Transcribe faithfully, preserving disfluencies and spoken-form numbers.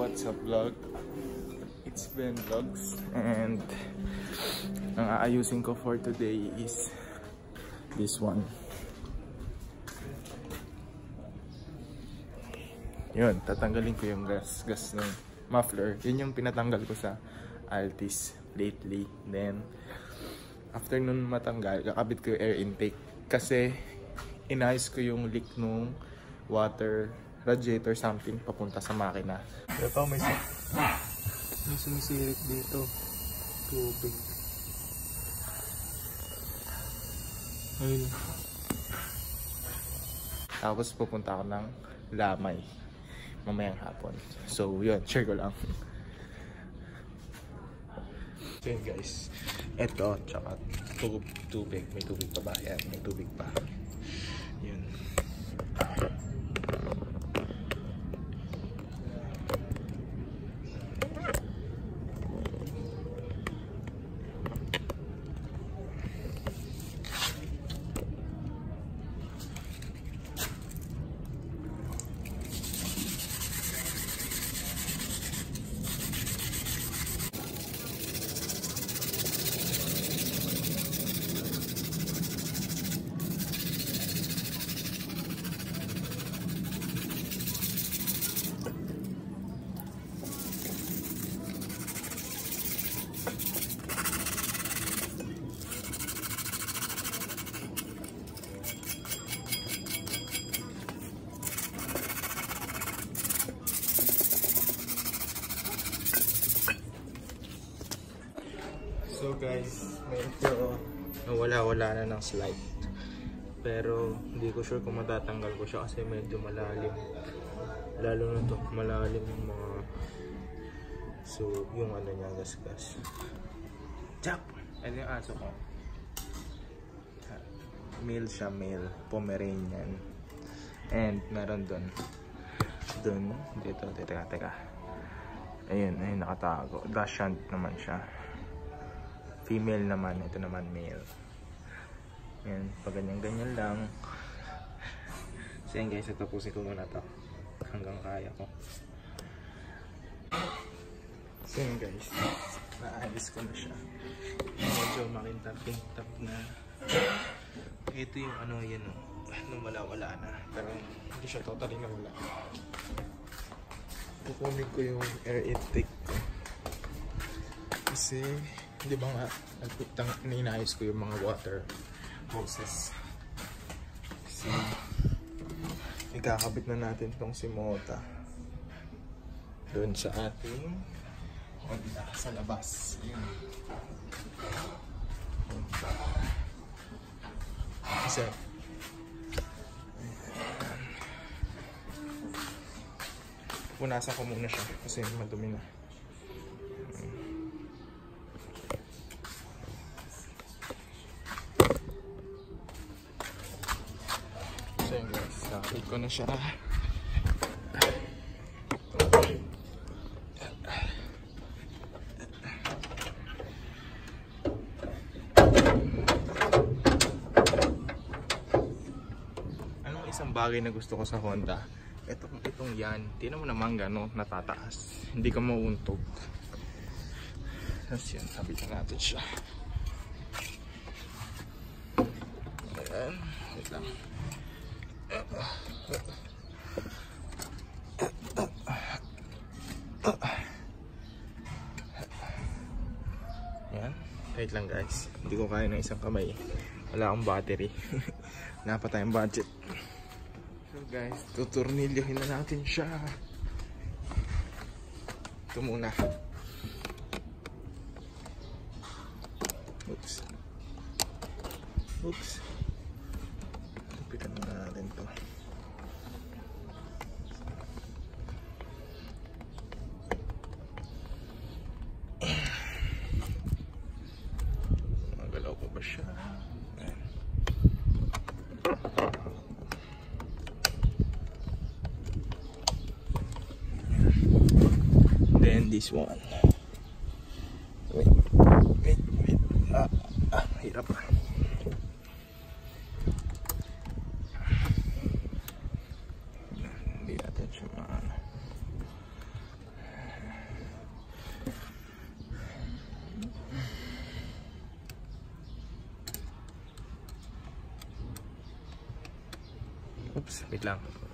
what's up vlog. It's been vlogs and ang aayusin ko for today is this one. Yun, tatanggalin ko yung gas gas ng muffler. Yun yung pinatanggal ko sa Altis lately. Then after nun matanggal, kakabit ko yung air intake kasi inayos ko yung leak nung water radiator something papunta sa makina. Ito may, may sumisirit dito. Tubig. Ayun. Tapos pupunta ako ng Lamay mamayang hapon. So yun, share ko lang. So yun guys, eto tsaka tub tubig. May tubig pa ba? Yan, may tubig pa. Yun. So guys, medyo nawala-wala na ng slide. Pero hindi ko sure kung matatanggal ko siya kasi medyo malalim. Lalo na to, malalim yung mga... So, yung ano niya, gas-gas. Chap! Ano yung aso ko? Male siya, male. Pomeranian. And meron dun. Dun. Dito, teka, teka. Ayun, ayun, nakatago. Dachshund naman siya. Female naman, ito naman male. Yan, pag ganyan-ganyan lang. So yan guys, tapusin ko muna to hanggang kaya ko. So yan guys, naayos ko na siya. Medyo makintab-kintab na. Ito yung ano, yan o. Nung wala-wala na. Pero hindi siya totally na wala. Kukunin ko yung air intake ko. Kasi di ba nga, ninayos ko yung mga water hoses. So, ikakabit na natin tong si Mota doon sa ating Honda sa labas. Yun. Kasi punasan ko muna siya kasi madumi na. So yun guys, nakapit ko na siya. Anong isang bagay na gusto ko sa Honda? Itong, itong yan, tinan mo naman gano'n natataas. Hindi ka mauuntog. Tapos yan, sabitan natin siya. Ayan, wait lang. Yan, wait lang guys. Hindi ko kaya ng isang kamay. Wala akong battery. Wala pa tayong budget. So guys, tuturnilyohin na natin siya. Ito muna. Oops. Oops. Tupitan na natin to. Magalaw pa ba siya? Then this one. Wait, wait, wait. Ah, ah, hirap ah. Hindi natin siya maano. Oops, wait lang.